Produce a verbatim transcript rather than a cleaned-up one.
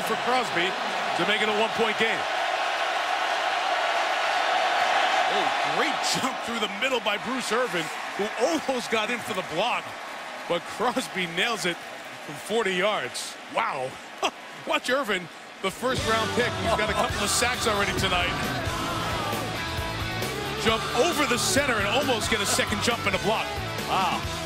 for Crosby to make it a one-point game. Oh, great jump through the middle by Bruce Irvin, who almost got in for the block, but Crosby nails it from forty yards. Wow. Watch Irvin, the first-round pick. He's got a couple of sacks already tonight. Jump over the center and almost get a second jump and a block. Wow.